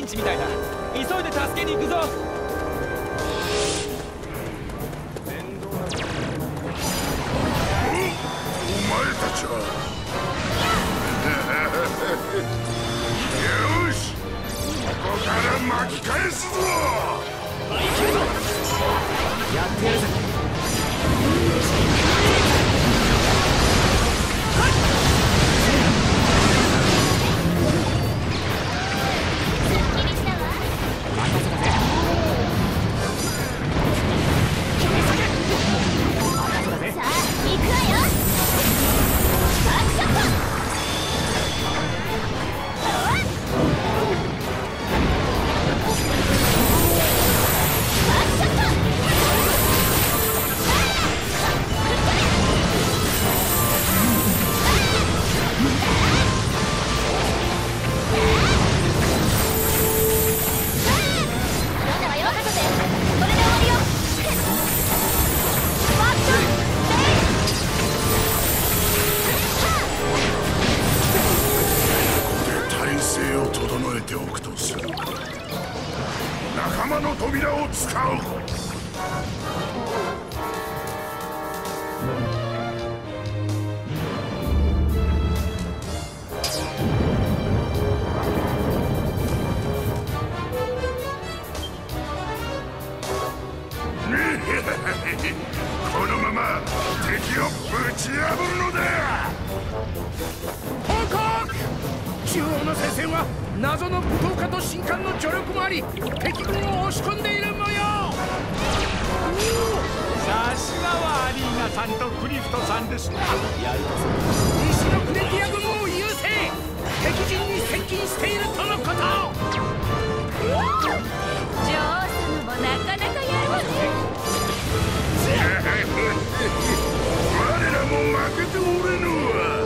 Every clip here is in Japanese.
ンチみたいだ。急いで助けに行くぞ。 お前たちはよし、ここから巻き返すぞ。 やってやるぜ。仲間の扉を使う。このまま敵をぶち破るのだ。 報告！中央の戦線は謎の武闘家と神官の助力もあり、敵軍を押し込んでいる模様。 さすがはアリーナさんとクリフトさんですな。 やるかぞ。 西のクレティア軍を優勢、敵陣に接近しているとのこと。 女王様もなかなかやるわね。 我らも負けておれぬわ。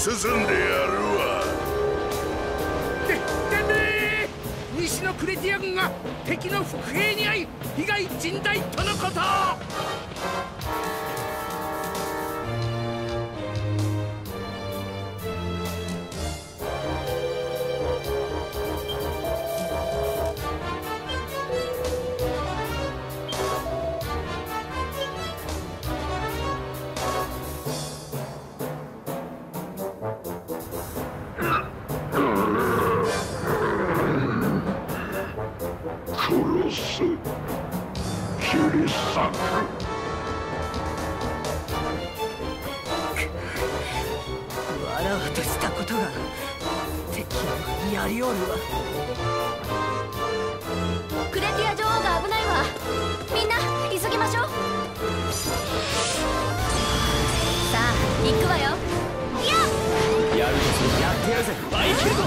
進んでやるわ。 西のクレティア軍が敵の伏兵に遭い被害甚大とのこと。 殺す、切り裂く。 笑うとしたことが敵をやりおるわ。 クレティア女王が危ないわ。みんな急ぎましょう。さあ行くわよ。 やるとする。やってやるぜ。バイキルド。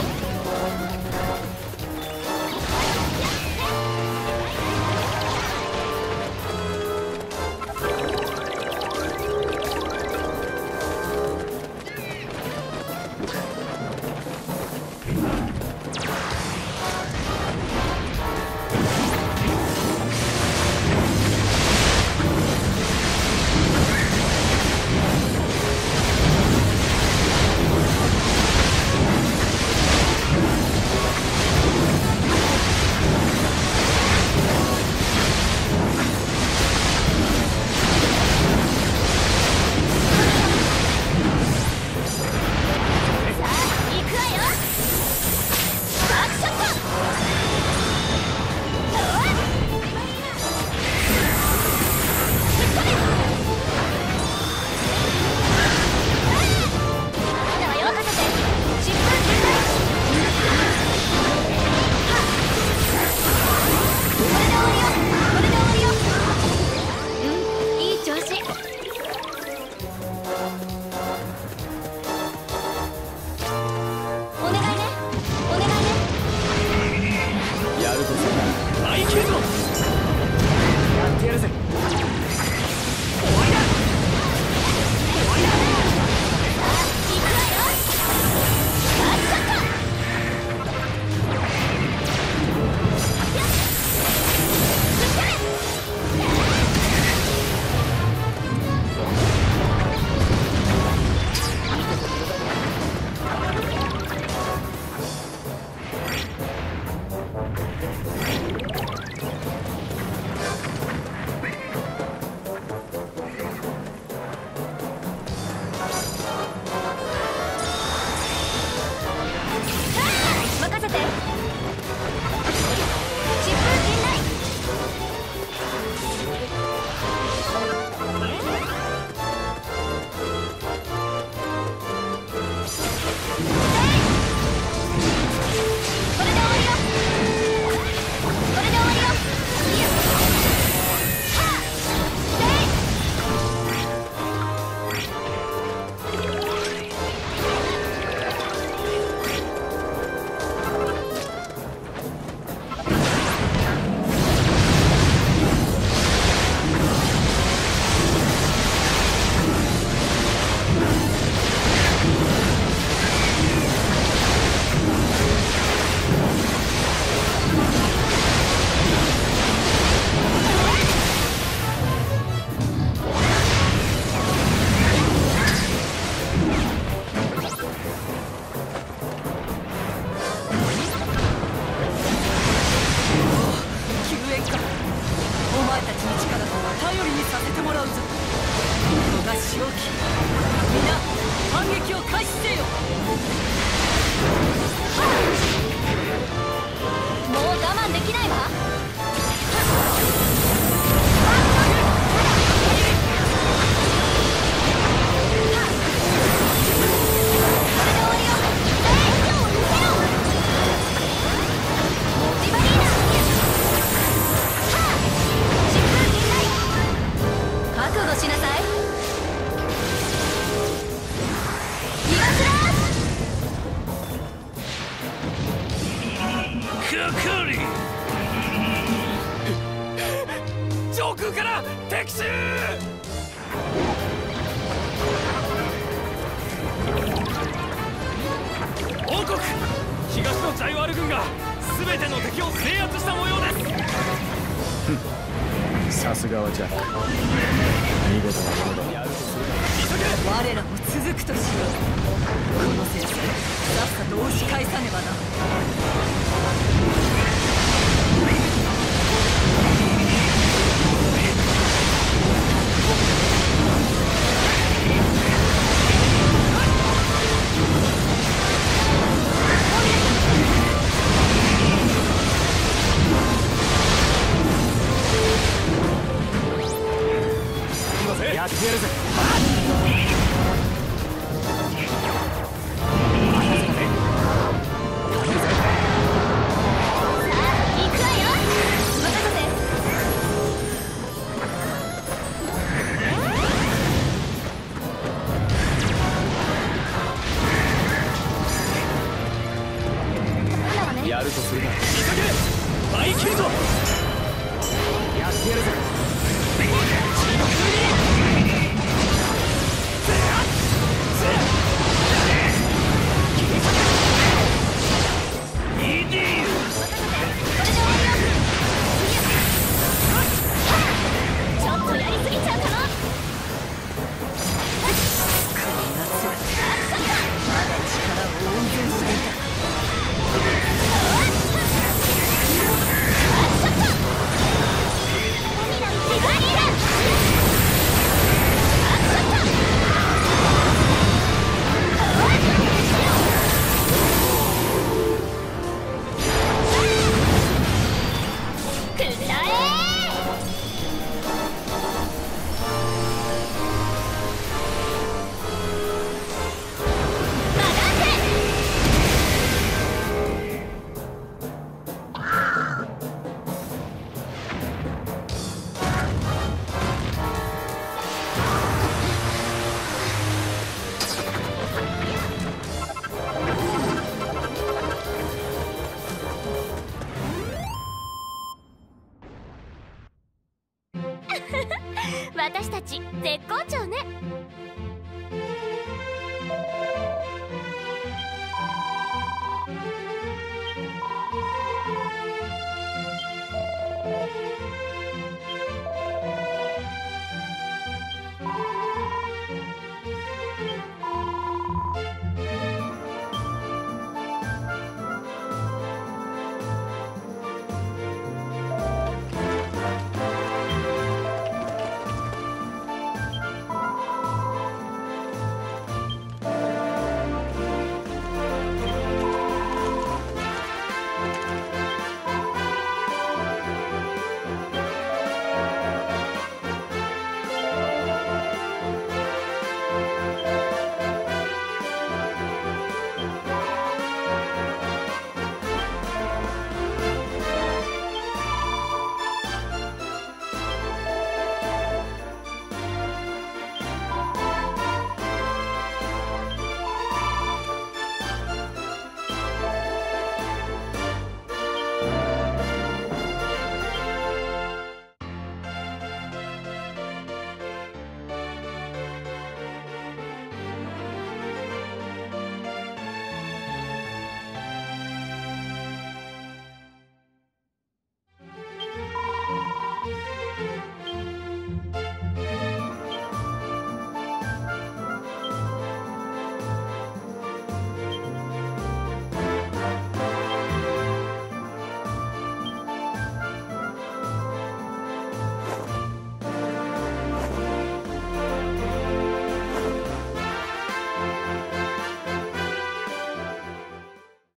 上空から敵襲！ 告、東のジャイワール軍が全ての敵を制圧した模様です。 さすがはジャック、見事なものだ。 我らも続くとしよう。この戦争さっさと押し返さねばな。 やってやるぜ。 やるとするな。急げ、倍切るぞ。 やってやるぜ。 私たち絶好調ね。